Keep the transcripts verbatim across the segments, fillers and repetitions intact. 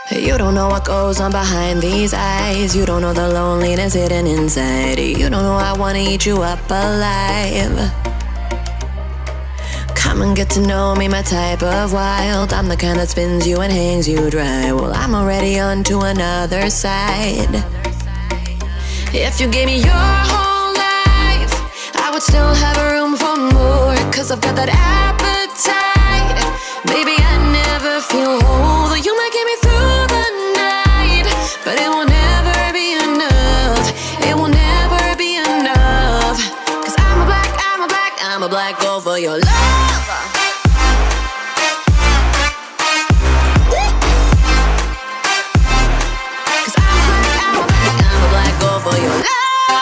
You don't know what goes on behind these eyes. You don't know the loneliness hidden inside. You don't know I wanna eat you up alive. Come and get to know me, my type of wild. I'm the kind that spins you and hangs you dry. Well, I'm already on to another side. If you gave me your whole life, I would still have room for more. Cause I've got that appetite. Baby, I never feel whole. You might get me through the night, but it will never be enough. It will never be enough. Cause I'm a black, I'm a black, I'm a black gold for your love. Cause I'm a black, I'm a black, I'm a black gold for your love.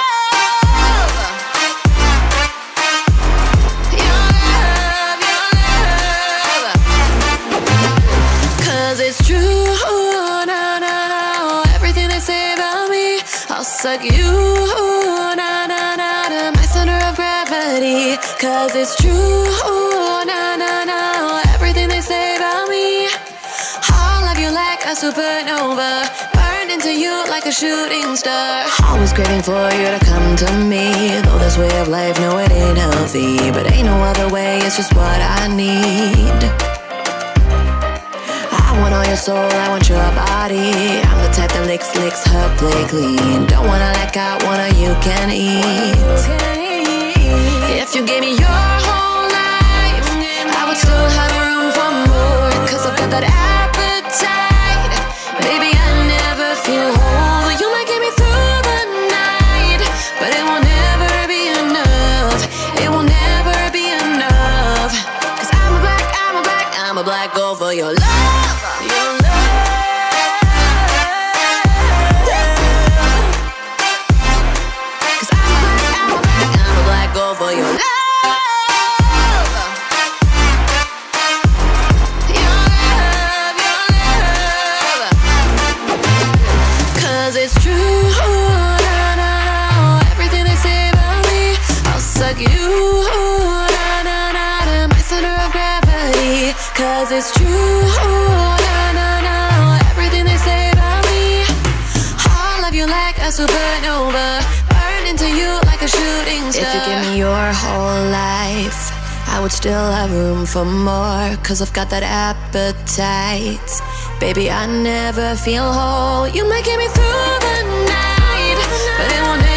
It's true, no, no, no. Everything they say about me, I'll suck you, no, no, no, to my center of gravity. Cause it's true, no, no, no. Everything they say about me, I'll love you like a supernova, burned into you like a shooting star. Always craving for you to come to me. Though this way of life, no, it ain't healthy, but ain't no other way, it's just what I need. I want all your soul, I want your body. I'm the type that licks, licks her plate clean. Don't wanna like I wanna, you can eat. If you gave me your whole life, I would still have room for more. Cause I've got that appetite. Baby, I never feel whole. You might get me through the night, but it will never be enough. It will never be enough. Cause I'm a black, I'm a black, I'm a black gold for your love. For your love, your love, your love. Cause it's true, no, no, no. Everything they say about me, I'll suck you, no, no, no, to my center of gravity. Cause it's true, no, no, no. Everything they say about me, I'll love you like a supernova, into you like a shooting star. If you give me your whole life, I would still have room for more. Cause I've got that appetite. Baby, I never feel whole. You might get me through the night, but it won't